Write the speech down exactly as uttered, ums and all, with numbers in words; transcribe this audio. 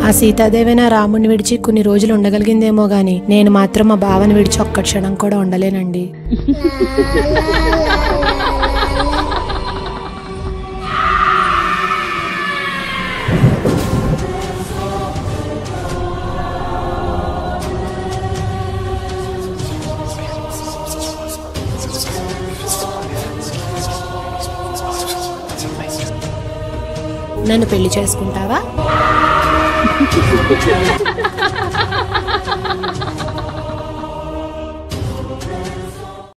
ఆ సీతాదేవైనా రాముడిని విడిచి కొన్ని రోజులు ఉండగలిగిందేమో గాని నేను మాత్రం మా బావని విడిచి ఒక్క క్షణం కూడా ఉండలేనండి. నన్ను పెళ్లి చేసుకుంటావా?